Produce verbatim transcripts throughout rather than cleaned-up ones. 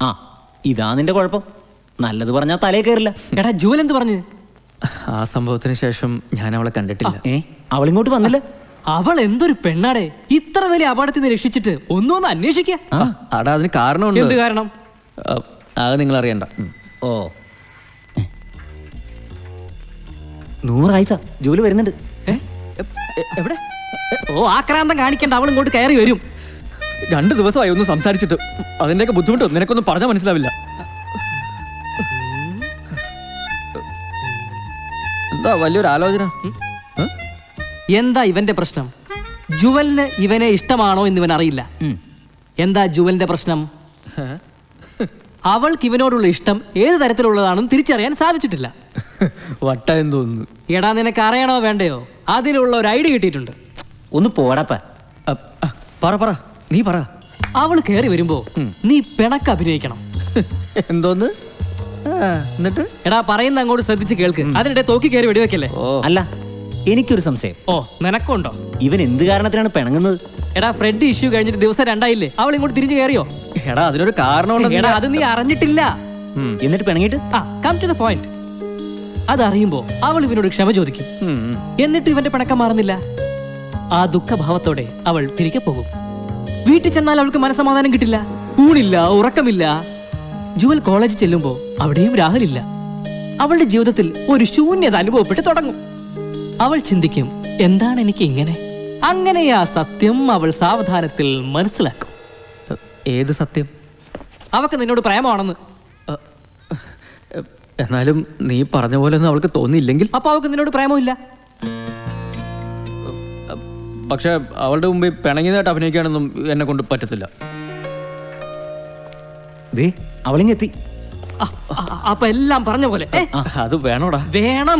ആ ഇതാ നിന്റെ കുഴപ്പം. നല്ലത് പറഞ്ഞാൽ തലേ കയറില്ല. എടാ ജൂവൽ എന്ത് പറഞ്ഞു? ആ സംഭവത്തിന് ശേഷം ഞാൻ അവളെ കണ്ടിട്ടില്ല. ഏ അവളിങ്ങോട്ട് വന്നില്ല? അവൾ എന്തൊരു പെണ്ണാടേ, ഇത്ര വലിയ അപകടത്തിൽ നിന്ന് രക്ഷിച്ചിട്ട് ഒന്നും ഒന്ന് അന്വേഷിക്കുക. അടാ അതിന് കാരണമുണ്ട്. എന്ത് കാരണം? അത് നിങ്ങൾ അറിയണ്ട. ഓ നൂറാഴ്ച ജോലി വരുന്നുണ്ട്. എവിടെ? ഓ ആക്രാന്തം കാണിക്കണ്ട, അവൾ ഇങ്ങോട്ട് കയറി വരും. രണ്ടു ദിവസമായി ഒന്ന് സംസാരിച്ചിട്ട് അതിന്റെയൊക്കെ ബുദ്ധിമുട്ട് നിനക്കൊന്നും പറഞ്ഞാൽ മനസ്സിലാവില്ല. എന്താ വലിയൊരു ആലോചന? എന്താ ഇവന്റെ പ്രശ്നം? ജുവലിന് ഇവനെ ഇഷ്ടമാണോ എന്ന് ഇവൻ അറിയില്ല. എന്താ ജുവലിന്റെ പ്രശ്നം? അവൾക്ക് ഇവനോടുള്ള ഇഷ്ടം ഏത് തരത്തിലുള്ളതാണെന്ന് തിരിച്ചറിയാൻ സാധിച്ചിട്ടില്ല. വട്ടായം തോന്നുന്നു. എടാ നിനക്ക് അറിയണോ വേണ്ടയോ? അതിനുള്ള ഒരു ഐഡിയ കിട്ടിയിട്ടുണ്ട്. ഒന്ന് പോടപ്പ. പറ പറ നീ പറ. അവൾ കയറി വരുമ്പോ നീ പിണക്ക് അഭിനയിക്കണം. എന്തോന്ന്? എന്നിട്ട് എടാ പറയുന്ന അങ്ങോട്ട് ശ്രദ്ധിച്ച് കേൾക്ക്. അതിനിടെ തോക്കി കയറി വെടിവെക്കല്ലേ. അല്ല എനിക്കൊരു സംശയം. ഓ നിനക്കുണ്ടോ? ഇവൻ എന്ത് കാരണത്തിനാണ് പിണങ്ങുന്നത്? എടാ ഫ്രെഡ് ഇഷ്യൂ കഴിഞ്ഞിട്ട് ദിവസം രണ്ടായില്ലേ, അവൾ ഇങ്ങോട്ട് തിരിഞ്ഞു കയറിയോ? എടാ അതിനൊരു കാരണം. എടാ അത് നീ അറിഞ്ഞിട്ടില്ല. എന്നിട്ട് പിണങ്ങിട്ട് ആ കം ടു ദ പോയിന്റ്. അതറിയുമ്പോ അവൾ ഇവനോട് ക്ഷമ ചോദിക്കും. എന്നിട്ട് ഇവന്റെ പിണക്കം മാറുന്നില്ല. ആ ദുഃഖഭാവത്തോടെ അവൾ തിരികെ പോകും. വീട്ടിൽ ചെന്നാൽ അവൾക്ക് മനസ്സമാധാനം കിട്ടില്ല, ഊണില്ല, ഉറക്കമില്ല. ജുവൽ കോളേജിൽ ചെല്ലുമ്പോ അവിടെയും രാഹുലില്ല. അവളുടെ ജീവിതത്തിൽ ഒരു ശൂന്യത അനുഭവപ്പെട്ട് തുടങ്ങും. അവൾ ചിന്തിക്കും, എന്താണ് എനിക്ക് ഇങ്ങനെ? അങ്ങനെ ആ സത്യം അവൾ സാവധാനത്തിൽ മനസ്സിലാക്കും. ഏത് സത്യം? അവക്ക് നിന്നോട് പ്രേമമാണെന്ന്. എന്നാലും നീ പറഞ്ഞ പോലെ ഒന്നും അവൾക്ക് തോന്നിയില്ലെങ്കിൽ? അപ്പൊ അവൾക്ക് നിന്നോട് പ്രേമമില്ല. പക്ഷെ അവളുടെ മുമ്പിൽ പിണങ്ങിയതായിട്ട് അഭിനയിക്കാനൊന്നും എന്നെ കൊണ്ട് പറ്റത്തില്ല. അവളിങ്ങെത്തി. അപ്പൊ എല്ലാം പറഞ്ഞ പോലെ അത് വേണോടാ? വേണം.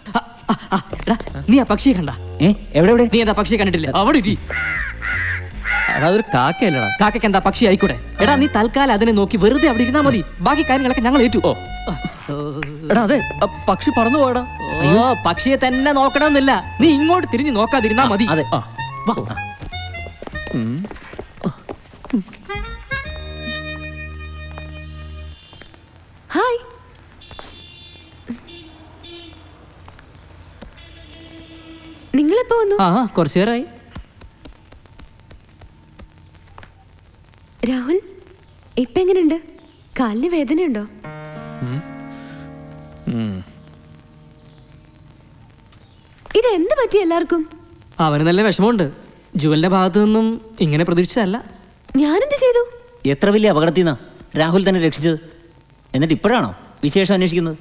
നീ ആ പക്ഷിയെ കണ്ട? എവിടെ എവിടെ? നീ എന്താ പക്ഷിയെ കണ്ടിട്ടില്ല? അവിടെ ഇരി. അതൊരു കാക്കയല്ലടാ. കാക്കയ്ക്ക് എന്താ പക്ഷി ആയിക്കൂടെ? എടാ നീ തൽക്കാലം അതിനെ നോക്കി വെറുതെ അവിടെ ഇരുന്നാ മതി. ബാക്കി കാര്യങ്ങളൊക്കെ ഞങ്ങൾ ഏറ്റു. എടാ അതെ പക്ഷി പറന്നു പോയടാ. അയ്യോ പക്ഷിയെ തന്നെ നോക്കണമെന്നില്ല, നീ ഇങ്ങോട്ട് തിരിഞ്ഞു നോക്കാതിരുന്നാ മതി. അതെ. ഹായ്. നിങ്ങളെപ്പോ വന്നു? ആ കുറച്ചു നേരമായി. രാഹുൽ ഇപ്പൊ എങ്ങനെയുണ്ട്? കാലിന് വേദനയുണ്ടോ? ഇതെന്ത് പറ്റി എല്ലാവർക്കും? അവന് നല്ല വിഷമമുണ്ട്. ജുവലിന്റെ ഭാഗത്തു നിന്നും ഇങ്ങനെ പ്രതീക്ഷിച്ചതല്ല. ഞാനെന്ത് ചെയ്തു? എത്ര വലിയ അപകടത്തിൽ നിന്നാ രാഹുൽ തന്നെ രക്ഷിച്ചത്. എന്നിട്ട് ഇപ്പോഴാണോ വിശേഷം അന്വേഷിക്കുന്നത്?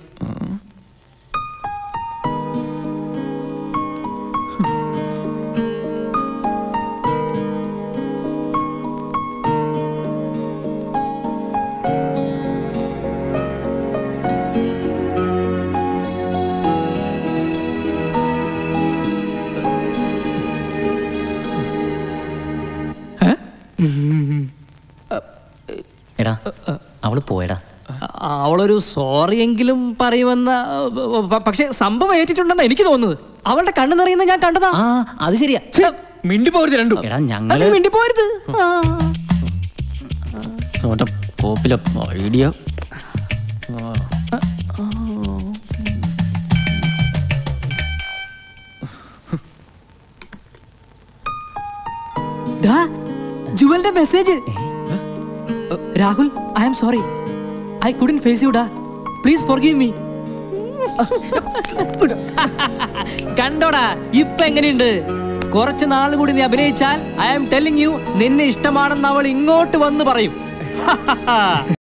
എടാ അവള് പോയടാ. അവളൊരു സോറി എങ്കിലും പറയുമെന്ന, പക്ഷെ സംഭവം ഏറ്റിട്ടുണ്ടെന്നാ എനിക്ക് തോന്നുന്നത്. അവളുടെ കണ്ണു നിറയുന്ന ഞാൻ കണ്ടതാ. ആ അത് ശരിയാ. മിണ്ടി പോരുത് രണ്ടും. എടാ ഞങ്ങള് മിണ്ടി പോരുത്. കോപ്പിലെ ഐഡിയ. ജുവലിന്റെ message. Rahul I am sorry, I couldn't face you ഡാ, പ്ലീസ് ഫോർഗീവ് മീ. കണ്ടോടാ ഇപ്പൊ എങ്ങനെയുണ്ട്? കുറച്ച് നാൾ കൂടി നീ അഭിനയിച്ചാൽ ഐ ആം ടെല്ലിങ് യു, നിന്നെ ഇഷ്ടമാണെന്ന് അവൾ ഇങ്ങോട്ട് വന്ന് പറയും.